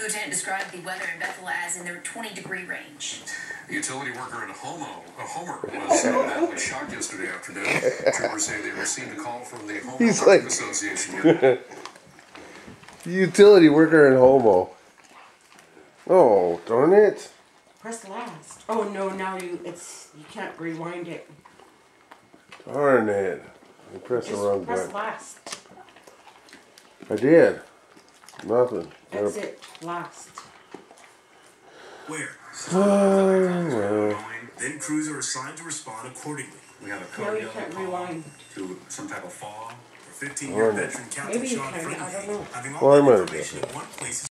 Lieutenant described the weather in Bethel as in the 20-degree range. A utility worker in Homer was badly shocked yesterday afternoon. Troopers say they received a call from the Homo Association. Utility worker in Homo. Oh, darn it. Press last. Oh no, now you can't rewind it. Darn it. I pressed the wrong press button. last. I did. Nothing. That's it. Last. Where? Well. Then crews are assigned to respond accordingly. We have a code No, you can't rewind. To some type of fog. 15-year veteran Captain Maybe you Sean can. I don't know. having Well, I all might that have information in one place.